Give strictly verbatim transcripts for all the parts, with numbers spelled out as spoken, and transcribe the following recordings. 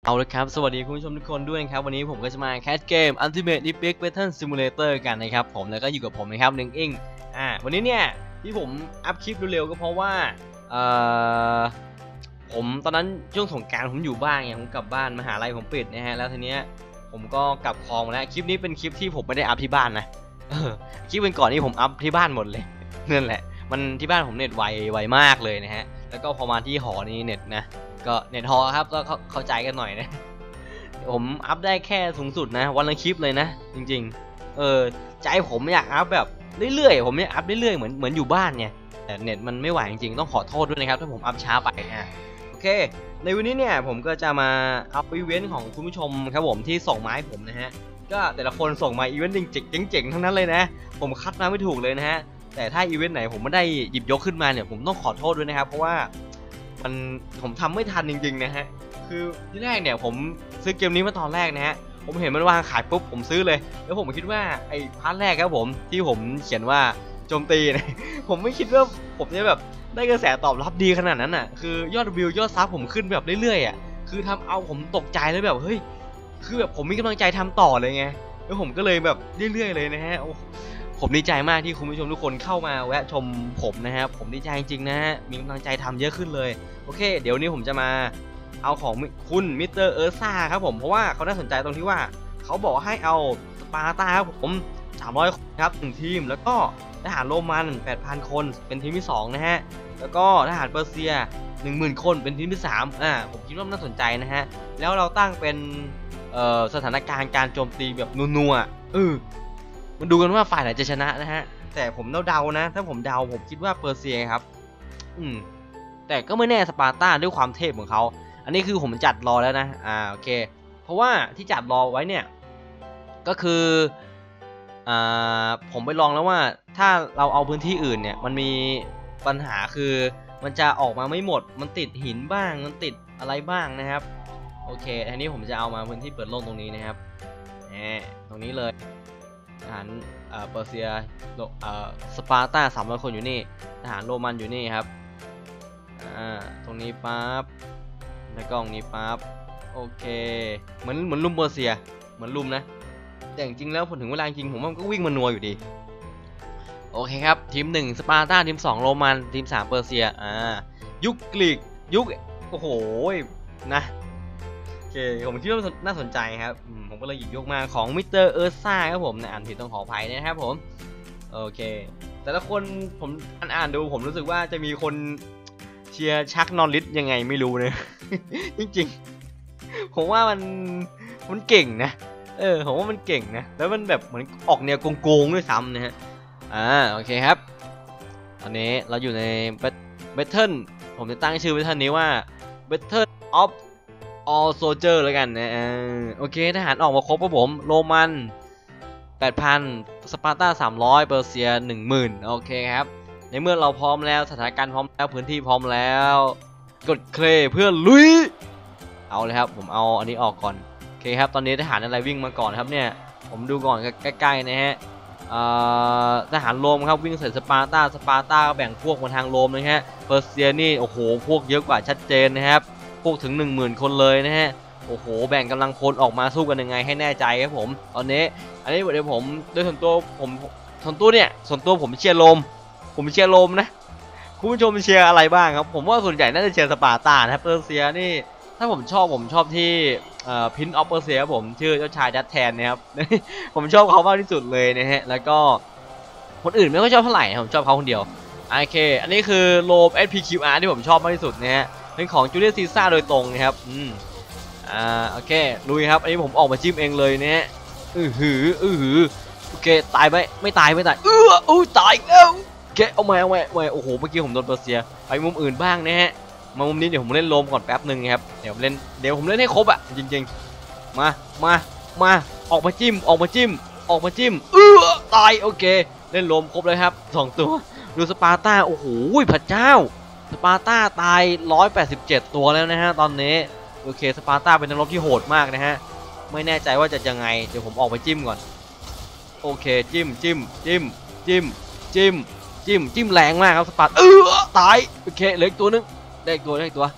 เอาละครับสวัสดีคุณผู้ชมทุกคนด้วยนะครับวันนี้ผมก็จะมาแคสเกม Ultimate Epic Battle Simulator กันนะครับผมแล้วก็อยู่กับผมนะครับหนึ่งอิงอ่าวันนี้เนี่ยที่ผมอัพคลิปเร็วๆก็เพราะว่าเอ่อผมตอนนั้นช่วงสงกรานต์ผมอยู่บ้านไงผมกลับบ้านมหาลัยผมปิดนะฮะแล้วทีเนี้ยผมก็กลับคลองมาแล้วคลิปนี้เป็นคลิปที่ผมไม่ได้อัพที่บ้านนะคลิปเป็นก่อนนี้ผมอัพที่บ้านหมดเลยนั่นแหละมันที่บ้านผมเน็ตไวไวมากเลยนะฮะแล้วก็พอมาที่หอนี้เน็ตนะก็เน็ตฮอครับก็เข้าใจกันหน่อยนะผมอัพได้แค่สูงสุดนะวันละคลิปเลยนะจริงๆเออใจผมอยากอัพแบบเรื่อยๆผมอยากอัพเรื่อยๆเหมือนเหมือนอยู่บ้านไงแต่เน็ตมันไม่ไหวจริงๆต้องขอโทษด้วยนะครับถ้าผมอัพช้าไปอ่ะโอเคในวันนี้เนี่ยผมก็จะมาอัพอีเวนต์ของคุณผู้ชมครับผมที่ส่งมาให้ผมนะฮะก็แต่ละคนส่งมาอีเวนต์เจ๋งๆทั้งนั้นเลยนะผมคัดมาไม่ถูกเลยนะฮะแต่ถ้าอีเวนต์ไหนผมไม่ได้หยิบยกขึ้นมาเนี่ยผมต้องขอโทษด้วยนะครับเพราะว่ามันผมทำไม่ทันจริงๆนะฮะคือที่แรกเนี่ยผมซื้อเกมนี้มาตอนแรกนะฮะผมเห็นมันวางขายปุ๊บผมซื้อเลยแล้วผมคิดว่าไอ้พาร์ทแรกครับผมที่ผมเขียนว่าโจมตีนะผมไม่คิดว่าผมจะแบบได้กระแสตอบรับดีขนาดนั้นอ่ะคือยอดวิวยอดซับผมขึ้นแบบเรื่อยๆอ่ะคือทำเอาผมตกใจเลยแบบเฮ้ยคือแบบผมมีกำลังใจทำต่อเลยไงแล้วผมก็เลยแบบเรื่อยๆเลยนะฮะผมดีใจมากที่คุณผู้ชมทุกคนเข้ามาแวะชมผมนะครับผมดีใจจริงๆนะฮะมีกำลังใจทำเยอะขึ้นเลยโอเคเดี๋ยวนี้ผมจะมาเอาของคุณมิสเตอร์เออร์ซ่าครับผมเพราะว่าเขาน่าสนใจตรงที่ว่าเขาบอกให้เอาสปาร์ตาครับผมสามร้อยครับหนึ่งทีมแล้วก็ทหารโรมัน แปดพัน คนเป็นทีมที่สองนะฮะแล้วก็ทหารเปอร์เซีย หนึ่งหมื่น คนเป็นทีมที่สามอ่าผมคิดว่าน่าสนใจนะฮะแล้วเราตั้งเป็นเอ่อสถานการณ์การโจมตีแบบนัวๆเออมันดูกันว่าฝ่ายไหนจะชนะนะฮะแต่ผมเดาๆนะถ้าผมเดาผมคิดว่าเปอร์เซียครับอืมแต่ก็ไม่แน่สปาร์ตาด้วยความเทพของเขาอันนี้คือผมจัดรอแล้วนะอ่าโอเคเพราะว่าที่จัดรอไว้เนี่ยก็คืออ่าผมไปลองแล้วว่าถ้าเราเอาพื้นที่อื่นเนี่ยมันมีปัญหาคือมันจะออกมาไม่หมดมันติดหินบ้างมันติดอะไรบ้างนะครับโอเคอันนี้ผมจะเอามาพื้นที่เปิดโล่งตรงนี้นะครับแหมตรงนี้เลยทหารเปอร์เซียสปาร์ตาสามร้อยคนอยู่นี่ทหารโรมันอยู่นี่ครับอ่าตรงนี้ปั๊บแล้วก็ตรงนี้ปั๊บโอเคเหมือนเหมือนลุมเปอร์เซียเหมือนลุมนะแต่จริงๆแล้วพอถึงเวลาจริงผมว่ามันก็วิ่งมานัวอยู่ดีโอเคครับทีมหนึ่งสปาร์ตาทีมสองโรมันทีมสามเปอร์เซียอ่ายุคกรีกยุคโอ้โหนะโอเคผมคิดว่าน่าสนใจครับผมก็เลยหยิบยกมาของมิสเตอร์เออร์ซ่าครับผมนะอ่านผิดต้องขออภัยนะครับผมโอเคแต่ละคนผมอ่านดูผมรู้สึกว่าจะมีคนเชียร์ชักนอริสยังไงไม่รู้นะจริงๆผมว่ามันมันเก่งนะเออผมว่ามันเก่งนะแล้วมันแบบเหมือนออกแนวโกงๆด้วยซ้ำนะฮะอ่าโอเคครับตอนนี้เราอยู่ในเบทเทิลผมจะตั้งชื่อเบทเทิลนี้ว่า Battle of All Soldier แล้วกันนะโอเคทหารออกมาครบครับผมโรมัน แปดพัน สปาร์ตาสามร้อยเปอร์เซีย หนึ่งหมื่น โอเคครับในเมื่อเราพร้อมแล้วสถานการณ์พร้อมแล้วพื้นที่พร้อมแล้วกดเคลเพื่อลุยเอาเลยครับผมเอาอันนี้ออกก่อนโอเคครับตอนนี้ทหารอะไรวิ่งมาก่อนครับเนี่ยผมดูก่อนใกล้ๆนะฮะทหารโรมครับวิ่งใส่สปาร์ตาสปาร์ตาแบ่งพวกมาทางโรมนะฮะเปอร์เซียนี่โอ้โหพวกเยอะกว่าชัดเจนนะครับพวกถึง หนึ่งหมื่น คนเลยนะฮะโอ้โหแบ่งกำลังพลออกมาสู้กันยังไงให้แน่ใจครับผมตอนนี้อันนี้เดี๋ยวผมโดยส่วนตัวผมส่วนตัวเนี่ยส่วนตัวผมเชียร์โรมผมเชียร์โรมนะคุณผู้ชมเชียร์อะไรบ้างครับผมว่าส่วนใหญ่น่าจะเชียร์สปาร์ตานะครับเปอร์เซียนี่ถ้าผมชอบผมชอบที่พินออฟเปอร์เซียผมชื่อเจ้าชายดัตแทนนะครับผมชอบเขามากที่สุดเลยนะฮะแล้วก็คนอื่นไม่ค่อยชอบเท่าไหร่ผมชอบเขาคนเดียวโอเคอันนี้คือโรม เอส พี คิว อาร์ ที่ผมชอบมากที่สุดนะฮะเป็นของจูเลียสซีซ่าโดยตรงนะครับอืมอ่าโอเคลุยครับอันนี้ผมออกมาจิ้มเองเลยนะฮะอือหืออือหือโอเคตายไหมไม่ตายไม่ตายเอออู้ตายแล้วโอเคเอามาเอามาเอามาโอ้โหเมื่อกี้ผมโดนเปอร์เซียไปมุมอื่นบ้างนะฮะมามุมนี้เดี๋ยวผมเล่นโรมก่อนแป๊บหนึ่งครับเดี๋ยวผมเล่นเดี๋ยวผมเล่นให้ครบอ่ะจริงๆมามามาออกมาจิ้มออกมาจิ้มออกมาจิ้มเออตายโอเคเล่นโรมครบเลยครับสองตัวดูสปาร์ตาโอ้โหพระเจ้าสปาร์ตาตายหนึ่งร้อยแปดสิบเจ็ดตัวแล้วนะฮะตอนนี้โอเคสปาร์ตาเป็นนักรบที่โหดมากนะฮะไม่แน่ใจว่าจะยังไงเดี๋ยวผมออกไปจิ้มก่อนโอเคจิ้มจิ้มจิ้มจิ้มจิ้มจิ้มจิ้มแรงมากครับสปาร์ตเออตายโอเคเหลืออีกตัวนึงได้อีกตัวได้อีกตัว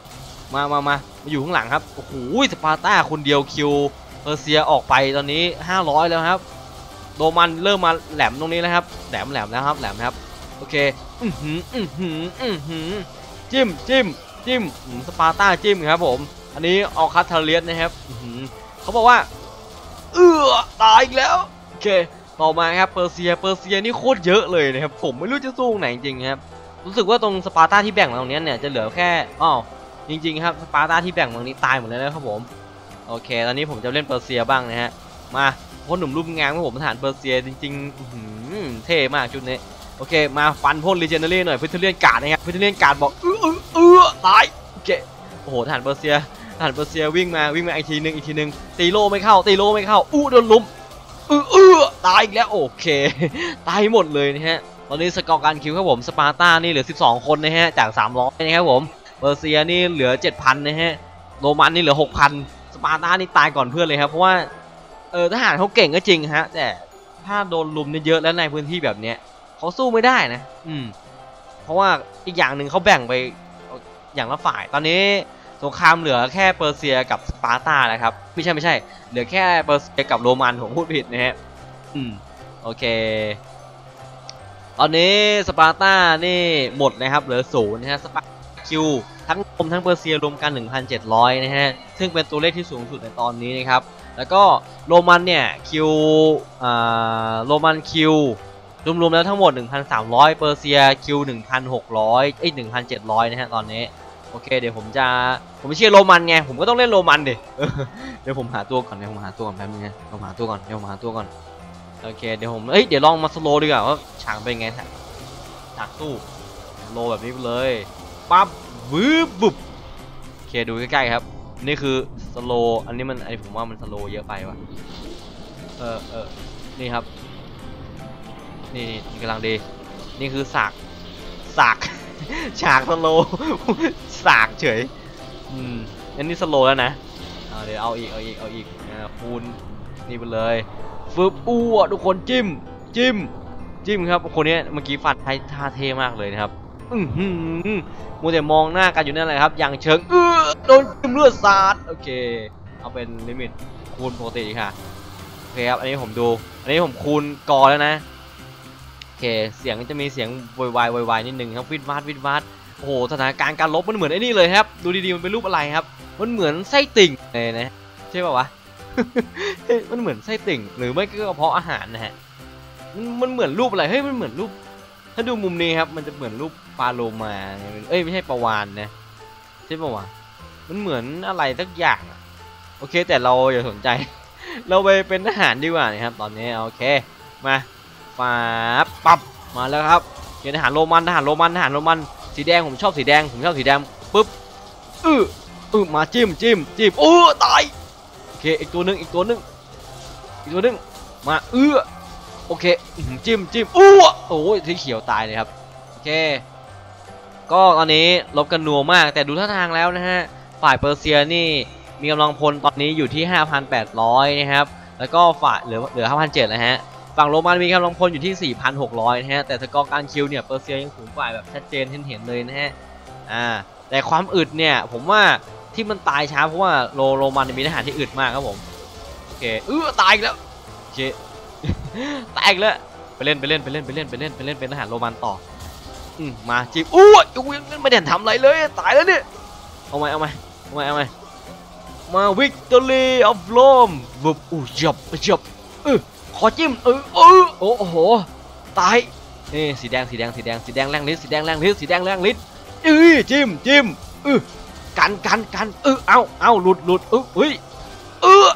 มามามามาอยู่ข้างหลังครับโอ้โหสปาร์ตาคนเดียวคิวเปอร์เซียออกไปตอนนี้ห้าร้อยแล้วครับโรมันเริ่มมาแหลมตรงนี้แล้วครับแหลมแหลมแล้วครับแหลมครับโอเคอือหืออือหืออือหือจิ้มจิ้มจิ้มสปาร์ตาจิ้มครับผมอันนี้ออคัตทาเลียสนะครับเขาบอกว่าเออตายอีกแล้วโอเคต่อมาครับเปอร์เซียเปอร์เซียนี่โคตรเยอะเลยนะครับผมไม่รู้จะสู้ไหนจริงครับรู้สึกว่าตรงสปาร์ตาที่แบ่งมาตรงนี้เนี่ยจะเหลือแค่อ้าวจริงๆครับสปาร์ตาที่แบ่งมาตรงนี้ตายหมดแล้วนะครับผมโอเคตอนนี้ผมจะเล่นเปอร์เซียบ้างนะฮะมาพ่นหนุ่มรูปงานของผมทหารเปอร์เซียจริงๆเท่มากชุดนี้โอเคมาฟันพ่นลีเจนเดอรี่หน่อยพิทเลียนการ์ดนะครับพิทเลียนการ์ดบอกเออเออตายโอเคโอ้โหทหารเปอร์เซียทหารเปอร์เซียวิ่งมาวิ่งมาอีกทีนึงอีกทีนึงตีโลไม่เข้าตีโลไม่เข้าอู้โดนลุมเออเออตายอีกแล้วโอเคตายหมดเลยนะฮะตอนนี้สกอร์การคิวครับผมสปาร์ตานี่เหลือสิบสองคนนะฮะจากสามร้อยนะครับผมเปอร์เซียนี่เหลือ เจ็ดพัน นะฮะโรมันนี่เหลือ หกพัน สปาร์ตานี่ตายก่อนเพื่อนเลยครับเพราะว่าเออทหารเขาเก่งก็จริงฮะแต่ถ้าโดนลุมเยอะแล้วในพื้นที่แบบเนี้ยเขาสู้ไม่ได้นะอืมเพราะว่าอีกอย่างหนึ่งเขาแบ่งไปอย่างละฝ่ายตอนนี้สงครามเหลือแค่เปอร์เซียกับสปาร์ตานะครับไม่ใช่ไม่ใช่เหลือแค่เปอร์เซียกับโรมันผมพูดผิดนะฮะอืมโอเคตอนนี้สปาร์ตานี่หมดนะครับเหลือศูนย์นะฮะสปาร์ตาคิวทั้งรวมทั้งเปอร์เซียรวมกัน หนึ่งพันเจ็ดร้อย นะฮะซึ่งเป็นตัวเลขที่สูงสุดในตอนนี้นะครับแล้วก็โรมันเนี่ยคิวอ่าโรมันคิวรวมๆแล้วทั้งหมด หนึ่งพันสามร้อย เปอร์เซียคิว หนึ่งพันหกร้อย เอ้ย หนึ่งพันเจ็ดร้อย นะฮะตอนนี้โอเคเดี๋ยวผมจะผมเชียร์โรมันไงผมก็ต้องเล่นโรมันดิเดี๋ยวผมหาตัวก่อนเดี๋ยวผมหาตัวก่อนแป๊บนึงนะผมหาตัวก่อนเดี๋ยวผมหาตัวก่อนโอเคเดี๋ยวผมเอ้ยเดี๋ยวลองมาสโลว์ดีกว่าว่าฉากเป็นไงฉากสู้สโลว์แบบนี้ไปเลยปั๊บวืบบุบโอเคดูใกล้ๆครับนี่คือสโลว์อันนี้มันไอผมว่ามันสโลว์เยอะไปว่ะเออเออนี่ครับนี่นี่กำลังดีนี่คือสากสากฉากสโลสากเฉยอืมอันนี้สโลแล้วนะเอาเดี๋ยวเอาอีกเอาอีกเอาอีกคูณนี่ไปเลยฟึบอู้ทุกคนจิ้มจิ้มจิ้มครับคนนี้เมื่อกี้ฟันไทยท่าเท่มากเลยนะครับอือหือมัวแต่มองหน้ากันอยู่นั่นแหละครับอย่างเชิงเออโดนจิ้มเลือดสาดโอเคเอาเป็นลิมิตคูณปกติค่ะโอเคครับอันนี้ผมดูอันนี้ผมคูณกอแล้วนะโอเคเสียงจะมีเสียงวายวายวายนิดนึงครับวิดวาดวิดวาดโอ้โหสถานการณ์การลบมันเหมือนไอ้นี่เลยครับดูดีๆมันเป็นรูปอะไรครับมันเหมือนไส้ติ่งเลยนะใช่ป่าววะ มันเหมือนไส้ติ่งหรือไม่ก็กระเพาะอาหารนะฮะมันเหมือนรูปอะไรเฮ้ยมันเหมือนรูปถ้าดูมุมนี้ครับมันจะเหมือนรูปปลาโลมาเอ้ยไม่ใช่ปลาวานนะใช่ป่าววะมันเหมือนอะไรสักอย่างโอเคแต่เราอย่าสนใจเราไปเป็นทหารดีกว่านะครับตอนนี้โอเคมาฟาปั๊บมาแล้วครับเกณฑ์ทหารโรมันทหารโรมันทหารโรมันสีแดงผมชอบสีแดงผมชอบสีแดงปุ๊บอื้ออื้อมาจิ้มจิ้มจิ้มโอ้ตายโอเคอีกตัวนึงอีกตัวนึงอีกตัวนึงมาเอื้อโอเคจิ้มจิ้มอู้โอ้ยที่เขียวตายเลยครับโอเคก็ตอนนี้ลบกันนัวมากแต่ดูท่าทางแล้วนะฮะฝ่ายเปอร์เซียนี่มีกำลังพลตอนนี้อยู่ที่ ห้าพันแปดร้อย นะครับแล้วก็ฝ่ายเหลือเหลือ ห้าพันเจ็ดร้อย นะฮะฝั่งโรมันมีกำลังพลอยู่ที่ สี่พันหกร้อย นะฮะแต่สกอร์การคิวเนี่ยเปอร์เซียยังสูงกว่าแบบชัดเจนเห็นเห็นเลยนะฮะอ่าแต่ความอึดเนี่ยผมว่าที่มันตายช้าเพราะว่าโรโรมันมีทหารที่อึดมากครับผมโอเคเออตายอีกแล้วโอเคตายอีกแล้วไปเล่นไปเล่นไปเล่นไปเล่นไปเล่นไปเล่นเป็นทหารโรมันต่ออืมมาจีบอู้ยยังไม่ได้ทำอะไรเลยตายแล้วเนี่ยเอาไหมเอาไหมเอาไหมเอาไหมมาวิกตอรี่ออฟโรมบุบอู้จับจับเออขอจิ้มเออเออโอ้โหตายนี่สีแดงสีแดงสีแดงสีแดงแรงฤทธิ์สีแดงแรงฤทธิ์สีแดงแรงฤทธิ์เออจิ้มจิ้มเออกันกันกันเออเอาเอาหลุดหลุดเออเฮ้ยเออ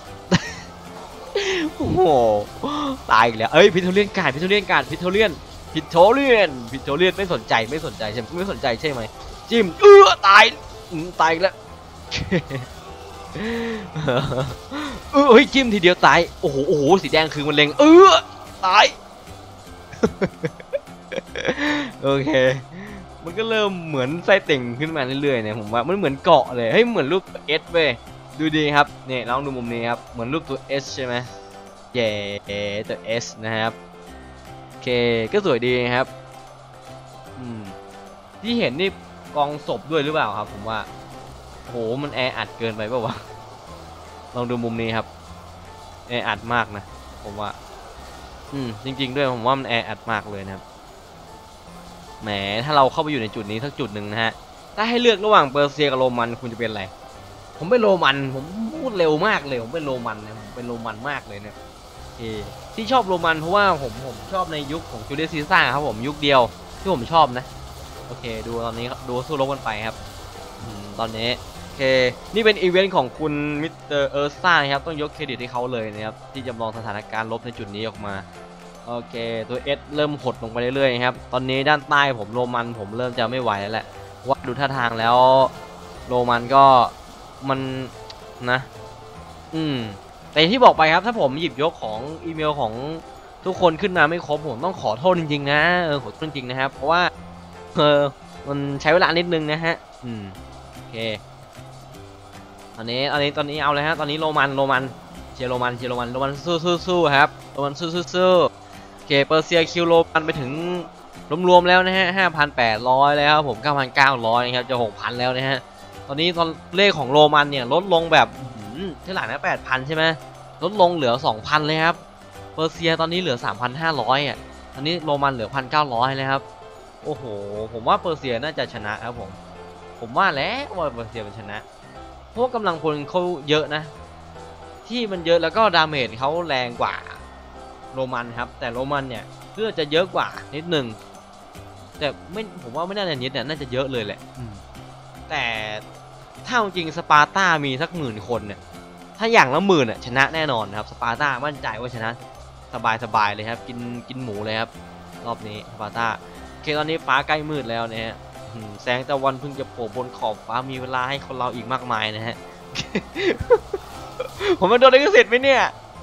โอ้โหตายอีกแล้วเอ้ยพิทโทเรียนการพิทโทเรียนการพิทโทเรียนพิทโทเรียนพิทโทเรียนไม่สนใจไม่สนใจใช่ไหมไม่สนใจใช่ไหมจิ้มเออตายตายอีกแล้วเออเฮ้ยจิ้มทีเดียวตายโอ้โหโอ้โหสีแดงคือมันเล็งเออตายโอเคมันก็เริ่มเหมือนไส้ติ่งขึ้นมาเรื่อยๆเนี่ยผมว่ามันเหมือนเกาะเลยเฮ้ยเหมือนรูปเอสเว้ยดูดีครับเนี่ยลองดูมุมนี้ครับเหมือนรูปตัว S ใช่ไหมเย่ตัว S นะครับโอเคก็สวยดีครับอืมที่เห็นนี่กองศพด้วยหรือเปล่าครับผมว่าโหมันแออัดเกินไปเปล่าวะลองดูมุมนี้ครับแออัดมากนะผมว่าอืมจริงๆด้วยผมว่ามันแออัดมากเลยนะครับแหมถ้าเราเข้าไปอยู่ในจุดนี้สักจุดหนึ่งนะฮะถ้าให้เลือกระหว่างเปอร์เซียกับโรมันคุณจะเป็นอะไรผมเป็นโรมันผมพูดเร็วมากเลยผมเป็นโรมันนะผมเป็นโรมันมากเลยเนี่ยที่ชอบโรมันเพราะว่าผมผมชอบในยุคของจูเลียสซีซ่าร์ครับผมยุคเดียวที่ผมชอบนะโอเคดูตอนนี้ดูสู้รบกันไปครับตอนนี้โอเคนี่เป็นอีเวนต์ของคุณมิสเตอร์เอิร์ธซ่าครับต้องยกเครดิตให้เขาเลยนะครับที่จำลองสถานการณ์ลบในจุดนี้ออกมาโอเคตัวเอสเริ่มหดลงไปเรื่อยๆครับตอนนี้ด้านใต้ผมโรมันผมเริ่มจะไม่ไหวแล้วแหละว่าดูท่าทางแล้วโรมันก็มันนะอืมแต่ที่บอกไปครับถ้าผมหยิบยกของอีเมลของทุกคนขึ้นมาไม่ครบผมต้องขอโทษจริงๆนะเออขอโทษจริงๆนะครับเพราะว่าเออมันใช้เวลานิดนึงนะฮะอืมโอเคตอนนี้ตอนนี้ตอนนี้เอาเลยฮะตอนนี้โรมันโรมันเชียร์โรมันเชียร์โรมันโรมันสู้สู้สู้ครับโรมันสู้สู้สู้โอเคเปอร์เซียคิวโรมันไปถึงรวมๆแล้วนะฮะห้าพันแปดร้อยแล้วผมเก้าพันเก้าร้อยนะครับจะหกพันแล้วนะฮะตอนนี้ตอนเลขของโรมันเนี่ยลดลงแบบเท่าไหร่นะแปดพันใช่ไหมลดลงเหลือ สองพัน เลยครับเปอร์เซียตอนนี้เหลือ สามพันห้าร้อย อ่ะตอนนี้โรมันเหลือ หนึ่งพันเก้าร้อย เลยครับโอ้โหผมว่าเปอร์เซียน่าจะชนะครับผมผมว่าแล้วว่าเปอร์เซียเป็นชนะเพราะกำลังพลเขาเยอะนะที่มันเยอะแล้วก็ดาเมจเขาแรงกว่าโรมันครับแต่โรมันเนี่ยเพื่อจะเยอะกว่านิดนึงแต่ไม่ผมว่าไม่น่าจะนิดเนี่ยน่าจะเยอะเลยแหละแต่ถ้าจริงสปาร์ตามีสักหมื่นคนเนี่ยถ้าอย่างละหมื่นอ่ะชนะแน่นอนครับสปาร์ตามั่นใจว่าชนะสบายสบายเลยครับกินกินหมูเลยครับรอบนี้สปาร์ตาโอเคตอนนี้ฟ้าใกล้มืดแล้วนะฮะแสงตะวันเพิ่งจะโผล่บนขอบฟ้ามีเวลาให้คนเราอีกมากมายนะฮะ ผมมาโดนลิขสิทธิ์ไหมเนี่ย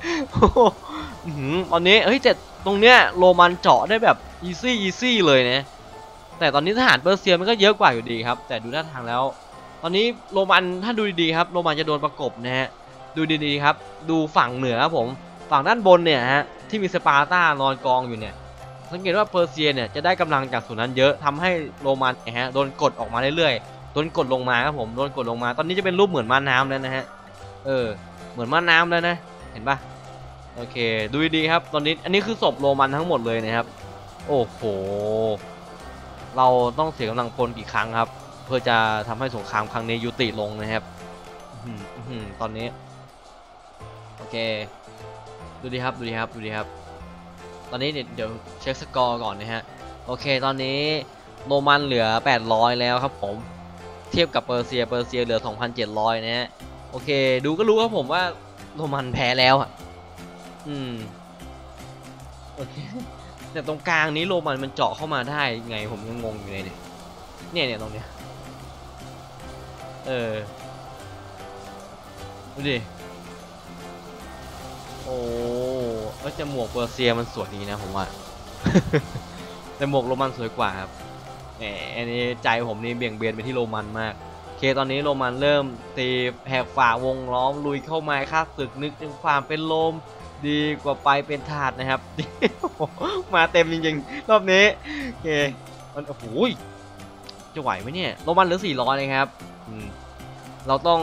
ตอนนี้เฮ้ยแต่ตรงเนี้ยโรมันเจาะได้แบบอีซี่อีซี่เลยนะแต่ตอนนี้ทหารเปอร์เซียมันก็เยอะกว่าอยู่ดีครับแต่ดูท่าทางแล้วตอนนี้โรมันถ้าดูดีๆครับโรมันจะโดนประกบนะฮะดูดีๆครับดูฝั่งเหนือครับผมฝั่งด้านบนเนี่ยฮะที่มีสปาร์ตานอนกองอยู่เนี่ยสังเกตว่าเปอร์เซียเนี่ยจะได้กำลังจากส่วนนั้นเยอะทำให้โรมันนะฮะโดนกดออกมาเรื่อยๆโดนกดลงมาครับผมโดนกดลงมาตอนนี้จะเป็นรูปเหมือนม้าน้ำแล้วนะฮะเออเหมือนม้าน้ำแล้วนะเห็นปะโอเคดูดีๆครับตอนนี้อันนี้คือศพโรมันทั้งหมดเลยนะครับโอ้โหเราต้องเสียกำลังพลกี่ครั้งครับเพื่อจะทำให้สงครามครั้งนี้ยุติลงนะครับตอนนี้โอเคดูดีครับดูดีครับดูดีครับตอนนี้เดี๋ยวเช็คสกอร์ก่อนนะฮะโอเคตอนนี้โรมันเหลือแปดร้อยแล้วครับผมเทียบกับเปอร์เซียเปอร์เซียเหลือ สองพันเจ็ดร้อย นะฮะโอเคดูก็รู้ครับผมว่าโรมันแพ้แล้วอ่ะอืมโอเคแต่ตรงกลางนี้โรมันมันเจาะเข้ามาได้ไงผมยังงงอยู่เลยเนี่ยเนี่ยเนี่ยตรงเนี้ยเออดูดิโอ้ก็จะหมวกเปอร์เซียมันสวยดีนะผมว่า แต่หมวกโรมันสวยกว่าครับแหมอันนี้ใจผมนี่เบี่ยงเบนไปที่โรมันมากโอเคตอนนี้โรมันเริ่มตีแหกฝ่าวงล้อมลุยเข้ามาฆ่าศึกนึกถึงความเป็นโรมดีกว่าไปเป็นทาสนะครับ มาเต็มจริงๆรอบนี้โอเคมันโอ้โหจะไหวไหมเนี่ยโรมันเหลือสี่ร้อยเลยครับเราต้อง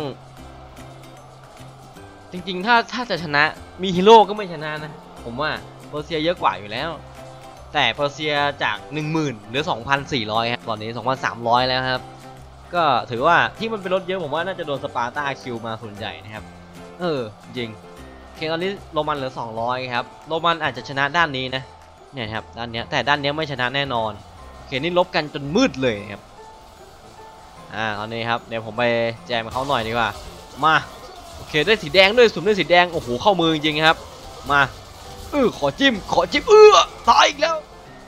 จริงๆถ้าถ้าจะชนะมีฮีโร่ก็ไม่ชนะนะผมว่าเปอร์เซียเยอะกว่าอยู่แล้วแต่เปอร์เซียจาก หนึ่งหมื่น เหลือ สองพันสี่ร้อย ครับตอนนี้ สองพันสามร้อย แล้วครับก็ถือว่าที่มันเป็นรถเยอะผมว่าน่าจะโดนสปาร์ตาคิวมาส่วนใหญ่นะครับเออจริงโอเคตอนนี้โรมันเหลือสองร้อยครับโรมันอาจจะชนะด้านนี้นะเนี่ยครับด้านนี้แต่ด้านนี้ไม่ชนะแน่นอนโอเคนี่ลบกันจนมืดเลยครับอ่าตอนนี้ครับเดี๋ยวผมไปแจมเขาหน่อยดีกว่ามาโอเคได้สีแดงด้วยสุ่มได้สีแดงโอ้โหเข้ามือจริงๆครับมาเออขอจิ้มขอจิ้มเออตายอีกแล้ว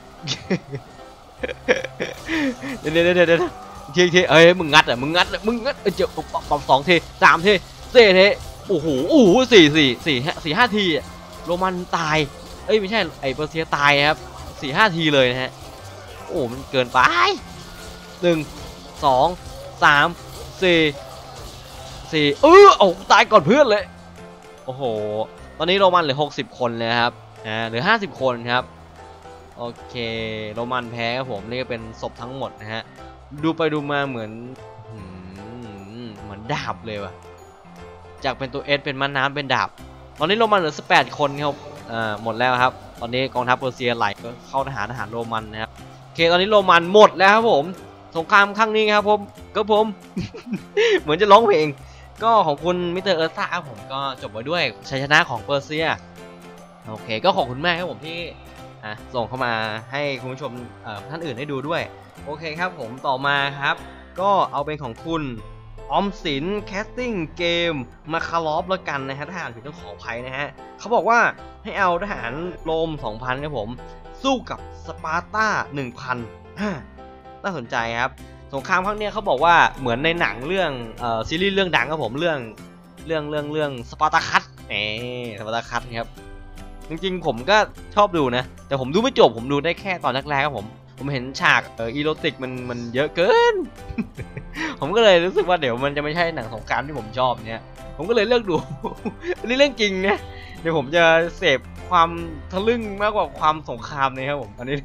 เดี๋ยวเดี๋ยวเดี๋ยวเดี๋ยวทีทีเอ้ยมึงงัดอ่ะมึงงัดมึงงัดเจ้าปอมสองทีสามทีสี่ทีโอ้โหโอ้โหสี่สี่สี่สี่ห้าทีโรมันตายเอ้ยไม่ใช่ไอเปอร์เซียตายครับสี่ห้าทีเลยนะฮะโอ้มันเกินไปหนึ่งสองสามสี่สี่เออโอ้ตายก่อนเพื่อนเลยโอ้โหตอนนี้โรมันเหลือหกสิบคนเลยครับอ่าเหลือห้าสิบคนครับโอเคโรมันแพ้ครับผมนี่ก็เป็นศพทั้งหมดนะฮะดูไปดูมาเหมือนเหมือนดาบเลยว่ะจากเป็นตัวเอสเป็นม้าน้ำเป็นดาบตอนนี้โรมันเหลือสิบแปดคนครับอ่าหมดแล้วครับตอนนี้กองทัพเปอร์เซียไหลก็เข้าทหารทหารโรมันนะครับโอเคตอนนี้โรมันหมดแล้วครับผมสงครามครั้งนี้ครับผมก็ผม เหมือนจะร้องเพลงก็ของคุณมิสเตอร์เอิร์ธซ่าครับผมก็จบไว้ด้วยชัยชนะของเปอร์เซียโอเคก็ขอบคุณมากครับผมที่อ่ะส่งเข้ามาให้คุณผู้ชมท่านอื่นได้ดูด้วยโอเคครับผมต่อมาครับก็เอาเป็นของคุณออมสินแคสติ้งเกมมาคาร์ลอฟแล้วกันนะฮะทหารผิดต้องขออภัยนะฮะเขาบอกว่าให้เอาทหารโรม สองพัน ครับผมสู้กับสปาร์ตา หนึ่งพัน น่าสนใจครับสงครามครั้งนี้เขาบอกว่าเหมือนในหนังเรื่องเอ่อซีรีส์เรื่องดังครับผมเรื่องเรื่องเรื่องเรื่องสปาร์ตาคัสเอ๋สปาร์ตาคัสครับจริงๆผมก็ชอบดูนะแต่ผมดูไม่จบผมดูได้แค่ตอนแรกๆครับผมผมเห็นฉากเอ่ออีโรติกมันมันเยอะเกิน ผมก็เลยรู้สึกว่าเดี๋ยวมันจะไม่ใช่หนังสงครามที่ผมชอบเนี่ยผมก็เลยเลิกดู อันนี้เรื่องจริงนะเดี๋ยวผมจะเสพความทะลึ่งมากกว่าความสงครามนะครับผมอันนี้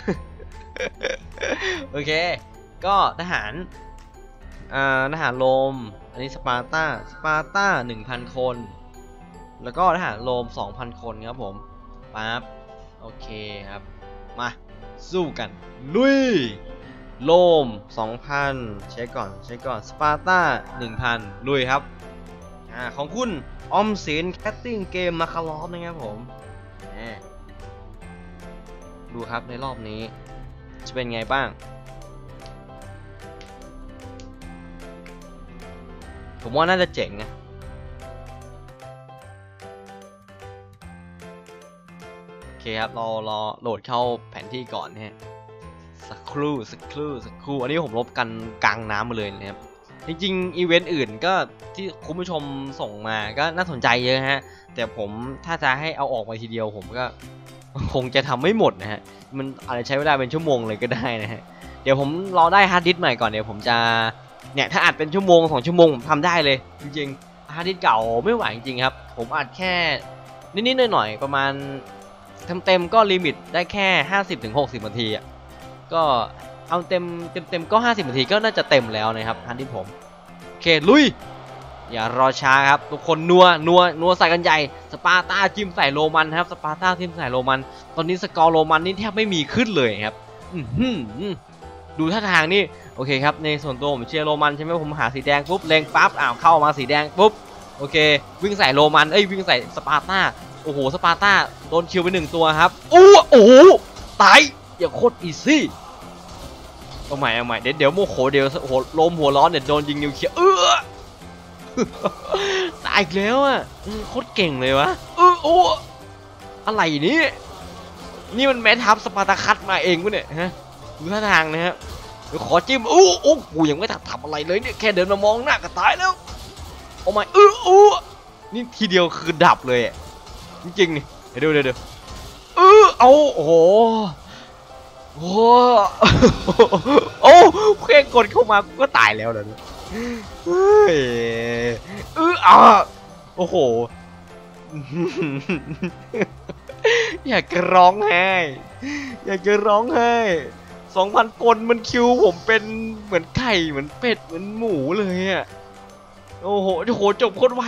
โอเคก็ทหารอ่าทหารโรมอันนี้สปาร์ตาสปาร์ตา หนึ่งพัน คนแล้วก็ทหารโรม สองพัน คนครับผมปั๊บโอเคครับมาสู้กันลุยโรม สองพัน เช็คก่อนเช็คก่อนสปาร์ตา หนึ่งพัน ลุยครับอ่าของคุณออมสินแคสติ้งเกมมาคาร์ลอฟนะครับผมดูครับในรอบนี้จะเป็นไงบ้างผมว่าน่าจะเจ๋งนะโอเคครับรอรอโหลดเข้าแผนที่ก่อนนะฮะสักครู่สักครู่สักครู่อันนี้ผมลบกันกลางน้ำมาเลยนะครับจริงๆอีเวนต์อื่นก็ที่คุณผู้ชมส่งมาก็น่าสนใจเยอะฮะแต่ผมถ้าจะให้เอาออกมาทีเดียวผมก็คงจะทำไม่หมดนะฮะมันอาจจะใช้เวลาเป็นชั่วโมงเลยก็ได้นะฮะเดี๋ยวผมรอได้ฮาร์ดดิสก์ใหม่ก่อนเดี๋ยวผมจะเนี่ยถ้าอัดเป็นชั่วโมงสองชั่วโมงผมทำได้เลยจริงๆฮาร์ดดิสก์เก่าไม่ไหวจริงๆครับผมอัดแค่นิดๆหน่อยๆประมาณเต็มๆก็ลิมิตได้แค่ ห้าสิบถึงหกสิบ นาทีอ่ะก็เอาเต็มเต็มๆก็ห้าสิบนาทีก็น่าจะเต็มแล้วนะครับฮาร์ดดิสก์ผมโอเคลุยอย่ารอช้าครับทุกคนนัวนัวนัวใส่กันใหญ่สปาร์ตาจิ้มใส่โรมันครับสปาร์ตาจิ้มใส่โรมันตอนนี้สกอร์โรมันนี่แทบไม่มีขึ้นเลยครับดูท่าทางนี่โอเคครับในส่วนตัวผมเชียร์โรมันใช่ไหมผมหาสีแดงปุ๊บเล็งปั๊บอ้าวเข้ามาสีแดงปุ๊บโอเควิ่งใส่โรมันเอ้ยวิ่งใส่สปาร์ตาโอ้โหสปาร์ตาโดนคิวไปหนึ่งตัวครับอู้โอ้โหตายอย่าโคตรอีซี่เอาใหม่เอาใหม่เดี๋ยวเดี๋ยวโมโหเดี๋ยวโหลมหัวร้อนเดี๋ยวโดนยิงนิวเคลียร์เออตายอีกแล้วอ่ะโคตรเก่งเลยวะเออโอ้อะไรนี่นี่มันแม่ทัพสปาร์ตาคัสมาเองวะเนี่ยฮะดูท่าทางนะฮะเดี๋ยวขอจิ้มโอ้โอ้กูยังไม่ทันทำอะไรเลยเนี่ยแค่เดินมามองหน้าก็ตายแล้วโอ้ไม่เออโอ้นี่ทีเดียวคือดับเลยอ่ะจริงๆนี่เดี๋ยวเดี๋ยวเดี๋ยวเออเอาโอ้โหโอ้โอ้แค่กดเข้ามาก็ตายแล้วเลยเฮ้ยเอออ่ะโอ้โหอยากจะร้องไห้อยากจะร้องไห้สองพันคนมันคิวผมเป็นเหมือนไก่เหมือนเป็ดเหมือนหมูเลยอ่ะโอ้โหโอ้โหจบโคตรไว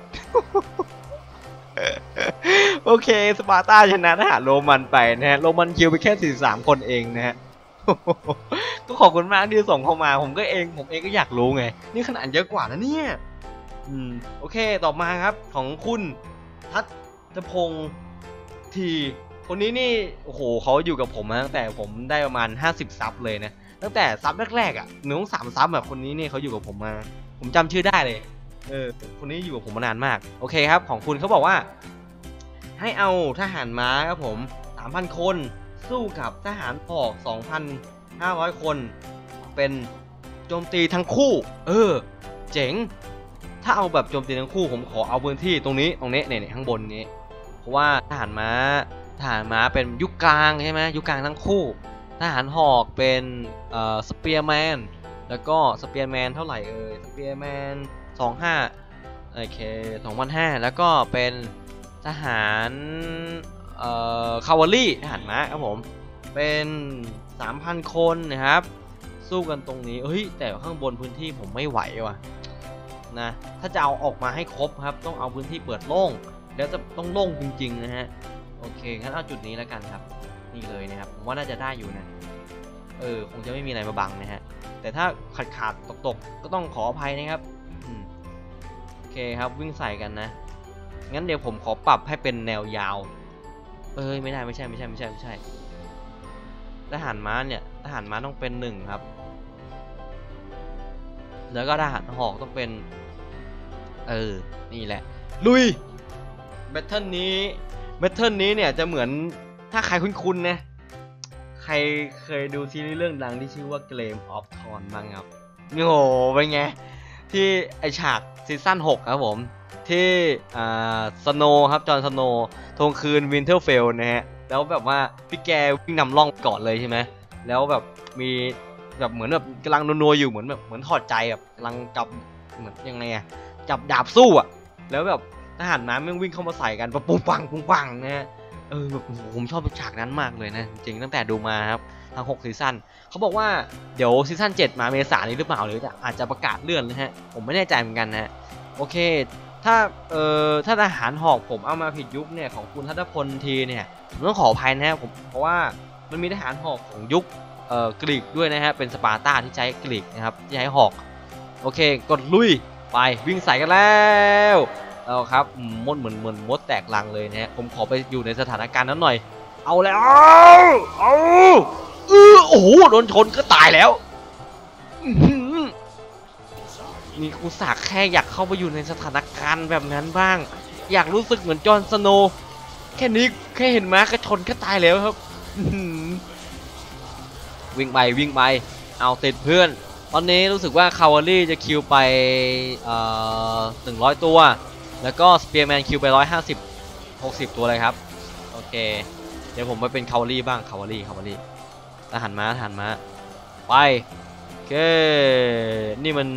โอเคสปาร์ตาชนะทหารโรมันไปนะฮะโรมันคิวไปแค่สี่สิบสามคนเองนะฮะก็ขอบคุณมากที่ส่งเข้ามาผมก็เองผมเองก็อยากรู้ไงนี่ขนาดเยอะกว่านะเนี่ยอืมโอเคต่อมาครับของคุณทัศพงศ์ทีคนนี้นี่โอ้โหเขาอยู่กับผมมาตั้งแต่ผมได้ประมาณห้าสิบซับเลยนะตั้งแต่ซับแรกๆอ่ะหนึ่งสามซับแบบคนนี้นี่เขาอยู่กับผมมาผมจำชื่อได้เลยเออคนนี้อยู่กับผมมานานมากโอเคครับของคุณเขาบอกว่าให้เอาทหารม้าครับผม สามพัน คนสู้กับทหารหอก สองพันห้าร้อย คนเป็นโจมตีทั้งคู่เออเจ๋งถ้าเอาแบบโจมตีทั้งคู่ผมขอเอาพื้นที่ตรงนี้ตรงนี้เนี่ยข้างบนนี้เพราะว่าทหารม้าทหารม้าเป็นยุคกลางใช่ไหมยุคกลางทั้งคู่ทหารหอกเป็นเอ่อสเปียร์แมนแล้วก็สเปียร์แมนเท่าไหร่เอ่ยสเปียร์แมนสองพันห้าร้อยโอเค สองพันห้าร้อย แล้วก็เป็นทหารเอ่อคาวารี่ทหารม้าครับผมเป็น สามพัน คนนะครับสู้กันตรงนี้เฮ้ยแต่ข้างบนพื้นที่ผมไม่ไหวว่ะอืนะถ้าจะเอาออกมาให้ครบครับต้องเอาพื้นที่เปิดโล่งแล้วจะต้องโล่งจริงๆนะฮะโอเคงั้นเอาจุดนี้แล้วกันครับนี่เลยนะครับผมว่าน่าจะได้อยู่นะเออคงจะไม่มีอะไรมาบังนะฮะแต่ถ้าขาดขาดตกตกก็ต้องขออภัยนะครับอืมโอเคครับวิ่งใส่กันนะงั้นเดี๋ยวผมขอปรับให้เป็นแนวยาวเอ้ยไม่ได้ไม่ใช่ไม่ใช่ไม่ใช่ไม่ใช่ทหารม้าเนี่ยทหารม้าต้องเป็นหนึ่งครับแล้วก็ทหารหอกต้องเป็นเออนี่แหละลุยแบทเทิลนี้แบทเทิลนี้เนี่ยจะเหมือนถ้าใครคุ้นๆนะใครเคยดูซีรีส์เรื่องดังที่ชื่อว่า Game of Thrones บ้างครับโอ้โหเป็นไงที่ไอฉากซีซั่นหกครับผมที่อ่าสโนว์ครับจอห์นสโนว์ทวงคืนวินเทอร์เฟลนะฮะแล้วแบบว่าพี่แกวิ่งนำร่องก่อนเลยใช่ไหมแล้วแบบมีแบบเหมือนแบบกำลังนัวๆอยู่เหมือนแบบเหมือนถอดใจแบบกำลังจับเหมือนยังไงอะจับดาบสู้อะแล้วแบบทหารม้าแม่งวิ่งเข้ามาใส่กันปุ้งปังปุ้งปังนะฮะเออแบบผมชอบฉากนั้นมากเลยนะจริงๆตั้งแต่ดูมาครับทั้งหกซีซั่นเขาบอกว่าเดี๋ยวซีซั่นเจ็ดมาเมษายนนี้หรือเปล่าหรือจะอาจจะประกาศเลื่อนนะฮะผมไม่แน่ใจเหมือนกันนะฮะโอเคถ้าเอ่อถ้าทหารหอกผมเอามาผิดยุคเนี่ยของคุณทัตพลทีเนี่ยผมต้องขออภัยนะฮะผมเพราะว่ามันมีทหารหอกของยุคเอ่อกรีกด้วยนะฮะเป็นสปาร์ตาที่ใช้กรีกนะครับที่ใช้หอกโอเคกดลุยไปวิ่งใส่กันแล้วเอาครับมดเหมือนเหมือนมดแตกรังเลยนะฮะผมขอไปอยู่ในสถานการณ์นั้นหน่อยเอาแล้วเอาเออโอ้โหโดนชนก็ตายแล้วนี่กูสักแค่อยากเข้าไปอยู่ในสถานการณ์แบบนั้นบ้างอยากรู้สึกเหมือนจอห์นสโนว์แค่นี้แค่เห็นม้าก็ชนก็ตายแล้วครับวิ่งไปวิ่งไปเอาติดเพื่อนตอนนี้รู้สึกว่าคาวารี่จะคิวไปเอ่อหนึ่งร้อยตัวแล้วก็สเปียร์แมนคิวไปร้อยห้าสิบหกสิบตัวเลยครับโอเคเดี๋ยวผมไปเป็นคาวารี่บ้างคาวารี่คาวารี่ทหารม้าทหารม้าไปโอเคนี่มัน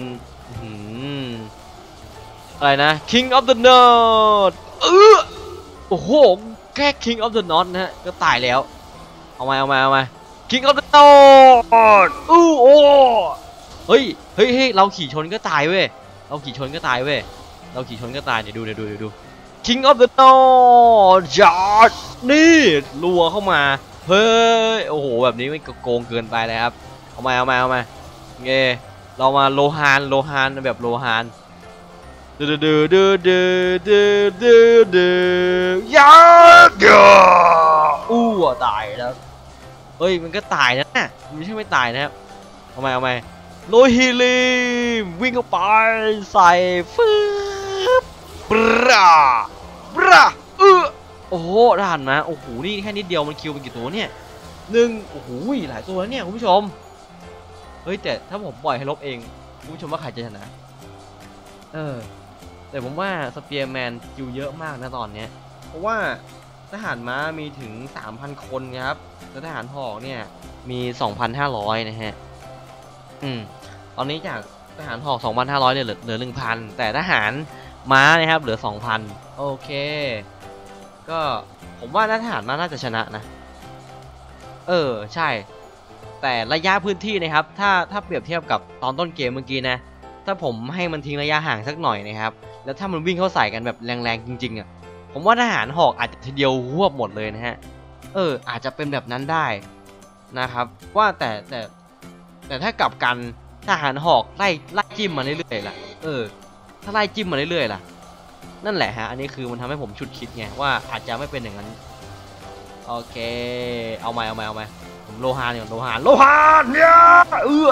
อะไรนะ King of the North เออโอ้โหแค่ King of the North นะฮะก็ตายแล้วเอามาเอามาเอามา King of the North อู้โอ้เฮ้ยเฮ้ยเฮ้ยเราขี่ชนก็ตายเว้ยเราขี่ชนก็ตายเว้ยเราขี่ชนก็ตายเดี๋ยวดูเดี๋ยวดูเดี๋ยวดู King of the North จอดนี่รัวเข้ามาเฮ้ยโอ้โหแบบนี้ไม่โกงเกินไปเลยครับเอามาเอามาเอามาเงี้ยเรามาโลฮานโลฮานแบบโลฮานดูดูดูดูดูดูดูยากอู้ตายแล้วเฮ้ยมันก็ตายนะไม่ใช่ไม่ตายนะครับเอามาเอามาโลฮิลิมวิ่งเข้าไปใส่ฟืบปราปราเออโอ้โหทหารนะโอ้โหนี่แค่นิดเดียวมันคิวเป็นกี่ตัวเนี่ยหนึ่งโอ้โหหลายตัวแล้วเนี่ยคุณผู้ชมเฮ้ยแต่ถ้าผมปล่อยให้ลบเองคุณผู้ชมว่าใครจะชนะเออแต่ผมว่าสเปียร์แมนคิวเยอะมากนะตอนนี้เพราะว่าทหารม้ามีถึง สามพัน คนครับแล้วทหารหอกเนี่ยมี สองพันห้าร้อย นะฮะอืมตอนนี้จากทหารหอก สองพันห้าร้อย เนี่ยเหลือเหลือ หนึ่งพัน แต่ทหารม้านะครับเหลือ สองพัน โอเคก็ผมว่าทหารม้าน่าจะชนะนะเออใช่แต่ระยะพื้นที่นะครับถ้าถ้าเปรียบเทียบกับตอนต้นเกมเมื่อกี้นะถ้าผมให้มันทิ้งระยะห่างสักหน่อยนะครับแล้วถ้ามันวิ่งเข้าใส่กันแบบแรงๆจริงๆอ่ะผมว่าทหารหอกอาจจะทีเดียวรวบหมดเลยนะฮะเอออาจจะเป็นแบบนั้นได้นะครับว่าแต่แต่แต่ถ้ากลับกันทหารหอกไล่ไล่จิ้มมาเรื่อยๆล่ะเออถ้าไล่จิ้มมาเรื่อยๆล่ะนั่นแหละฮะอันนี้คือมันทำให้ผมฉุดคิดไงว่าอาจจะไม่เป็นอย่างนั้นโอเคเอามาเอามาเอามาผมโลฮานเนี่ยโลฮานโลฮานเนี่ยเออ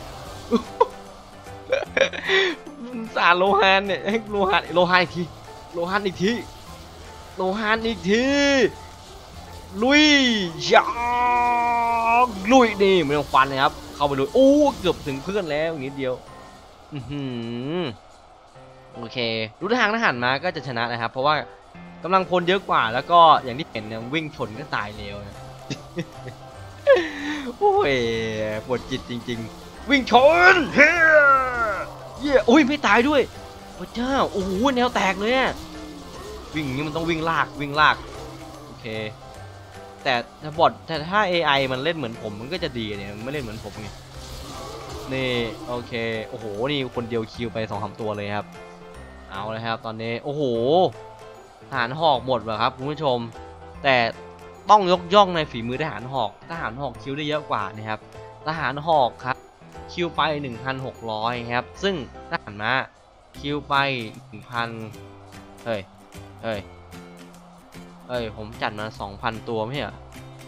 สารโลฮานเนี่ยให้โลฮานโลฮานอีกทีโลฮานอีกทีโลฮานอีกทีลุยยากลุยนี่ไม่ต้องฟันนะครับเข้าไปลุยโอ้เกือบถึงเพื่อนแล้วนิดเดียวอือหือโอเครู้ทางทหารมาก็จะชนะนะครับเพราะว่ากำลังพลเยอะกว่าแล้วก็อย่างที่เห็นเนี่ยวิ่งชนก็ตายเร็วนะโอ้ยปวดจิตจริงๆวิ่งชนเฮ้ยเย้โอ้ยไม่ตายด้วยพระเจ้าโอ้โหแนวแตกเลยอ่ะวิ่งนี้มันต้องวิ่งลากวิ่งลากโอเคแต่ถ้าบอทแต่ถ้า เอ ไอ มันเล่นเหมือนผมมันก็จะดีเนี่ยมันไม่เล่นเหมือนผมไงนี่โอเคโอ้โหนี่คนเดียวคิวไปสองสามตัวเลยครับเอาเลยครับตอนนี้โอ้โหทหารหอกหมดเหรอครับคุณผู้ชมแต่ต้องยกย่องในฝีมือทหารหอกทหารหอกคิวได้เยอะกว่านะครับทหารหอกครับคิวไป หนึ่งพันหกร้อย ครับซึ่งทหารม้าคิวไป หนึ่งพัน เฮ้ยเฮ้ยเฮ้ยผมจัดมา สองพัน ตัวไม่ใช่เหรอ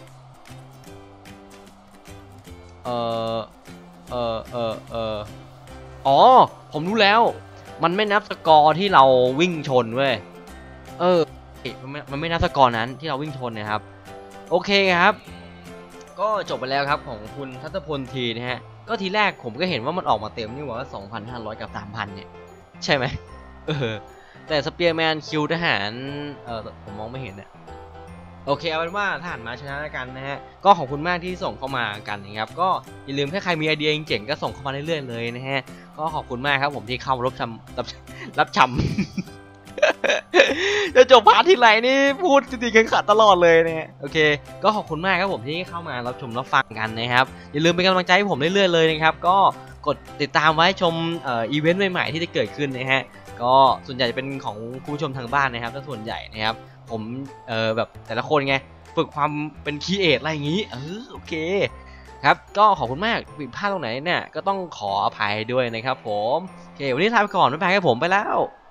เออเออเออเอออ๋อผมรู้แล้วมันไม่นับสกอร์ที่เราวิ่งชนเว้ยเออมันไม่มันไม่นับสกอร์นั้นที่เราวิ่งชนนะครับโอเคครับก็จบไปแล้วครับของคุณทัตพลทีนะฮะก็ทีแรกผมก็เห็นว่ามันออกมาเต็มนี่หว่า สองพันห้าร้อย กับ สามพัน เนี่ยใช่ไหมเออแต่สเปียร์แมนคิวทหารเออผมมองไม่เห็นเนี่ยโอเคเอาเป็นว่าทหารมาชนะกันนะฮะก็ขอบคุณมากที่ส่งเข้ามากันนะครับก็อย่าลืมถ้าใครมีไอเดียเจ๋งๆก็ส่งเข้ามาเรื่อยๆเลยนะฮะก็ขอบคุณมากครับผมที่เข้ารับชมรับรับชม จะจบพาร์ทที่ไรนี่พูดจริงๆกันขาดตลอดเลยเนี่ยโอเคก็ขอบคุณมากครับผมที่เข้ามารับชมรับฟังกันนะครับอย่าลืมเป็นกำลังใจให้ผมเรื่อยๆเลยนะครับก็กดติดตามไว้ชมเอ่ออีเวนต์ใหม่ๆที่จะเกิดขึ้นนะฮะก็ส่วนใหญ่จะเป็นของคุณผู้ชมทางบ้านนะครับถ้าส่วนใหญ่นะครับผมเอ่อแบบแต่ละคนไงฝึกความเป็นครีเอทอะไรอย่างนี้เออโอเคครับก็ขอบคุณมากผิดพลาดตรงไหนเนี่ยก็ต้องขออภัยด้วยนะครับผมโอเควันนี้ลาไปก่อนบ๊ายบายครับผมไปแล้ว